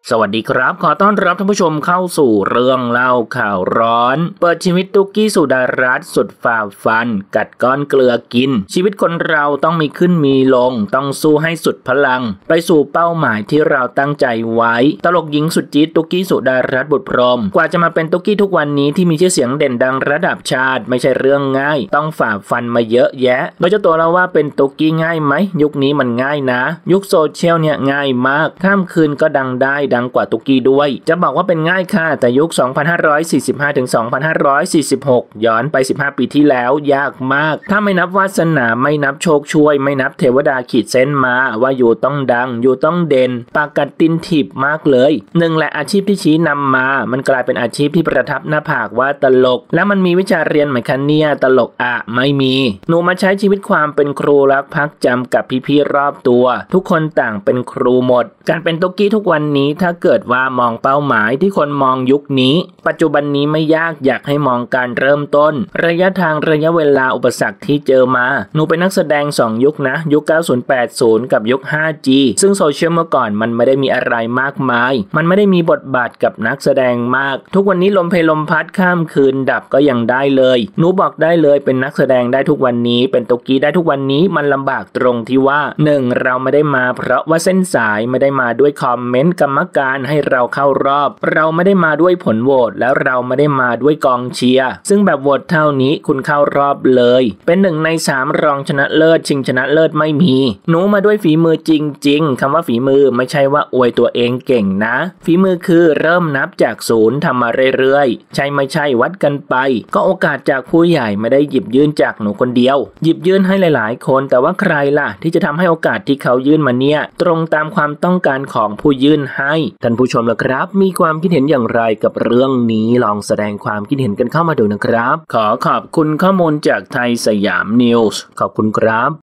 สวัสดีครับขอต้อนรับท่านผู้ชมเข้าสู่เรื่องเล่าข่าวร้อนเปิดชีวิตตุ๊กกี้สุดารัตน์สุดฝ่าฟันกัดก้อนเกลือกินชีวิตคนเราต้องมีขึ้นมีลงต้องสู้ให้สุดพลังไปสู่เป้าหมายที่เราตั้งใจไว้ตลกหญิงสุดจี๊ดตุ๊กกี้สุดารัตน์บุตรพรหมกว่าจะมาเป็นตุ๊กกี้ทุกวันนี้ที่มีชื่อเสียงเด่นดังระดับชาติไม่ใช่เรื่องง่ายต้องฝ่าฟันมาเยอะแยะโดยเจ้าตัวเราว่าเป็นตุ๊กกี้ง่ายไหมยุคนี้มันง่ายนะยุคโซเชียลเนี่ยง่ายมากข้ามคืนก็ดังได้ดังกว่าตุ๊กกี้ด้วยจะบอกว่าเป็นง่ายค่ะแต่ยุค 2545 ถึง 2546 ย้อนไป 15 ปีที่แล้วยากมากถ้าไม่นับวาสนาไม่นับโชคช่วยไม่นับเทวดาขีดเส้นมาว่าอยู่ต้องดังอยู่ต้องเด่นปากกัดตินถีบมากเลยหนึ่งแหละอาชีพที่ชี้นำมามันกลายเป็นอาชีพที่ประทับหน้าผากว่าตลกแล้วมันมีวิชาเรียนไหมคะเนี่ยตลกอะไม่มีหนูมาใช้ชีวิตความเป็นครูรักพักจำกับพี่ๆรอบตัวทุกคนต่างเป็นครูหมดการเป็นตุ๊กกี้ทุกวันนี้ถ้าเกิดว่ามองเป้าหมายที่คนมองยุคนี้ปัจจุบันนี้ไม่ยากอยากให้มองการเริ่มต้นระยะทางระยะเวลาอุปสรรคที่เจอมาหนูเป็นนักแสดง2ยุคนะยุค 90-80 กับยุค 5G ซึ่งโซเชียลเมื่อก่อนมันไม่ได้มีอะไรมากมายมันไม่ได้มีบทบาทกับนักแสดงมากทุกวันนี้ลมเพลลมพัดข้ามคืนดับก็ยังได้เลยหนูบอกได้เลยเป็นนักแสดงได้ทุกวันนี้เป็นตุ๊กกี้ได้ทุกวันนี้มันลำบากตรงที่ว่า 1. เราไม่ได้มาเพราะว่าเส้นสายไม่ได้มาด้วยคอมเมนต์กรรมการให้เราเข้ารอบเราไม่ได้มาด้วยผลโหวตแล้วเราไม่ได้มาด้วยกองเชียร์ซึ่งแบบโหวตเท่านี้คุณเข้ารอบเลยเป็น1 ใน 3รองชนะเลิศชิงชนะเลิศไม่มีหนูมาด้วยฝีมือจริงๆคำว่าฝีมือไม่ใช่ว่าอวยตัวเองเก่งนะฝีมือคือเริ่มนับจากศูนย์ทำมาเรื่อยๆใช่ไม่ใช่วัดกันไปก็โอกาสจากผู้ใหญ่ไม่ได้หยิบยื่นจากหนูคนเดียวหยิบยื่นให้หลายๆคนแต่ว่าใครล่ะที่จะทำให้โอกาสที่เขายื่นมาเนี่ยตรงตามความต้องการของผู้ยื่นให้ท่านผู้ชมล่ะครับมีความคิดเห็นอย่างไรกับเรื่องนี้ลองแสดงความคิดเห็นกันเข้ามาดูนะครับขอขอบคุณข้อมูลจากไทยสยามนิวส์ขอบคุณครับ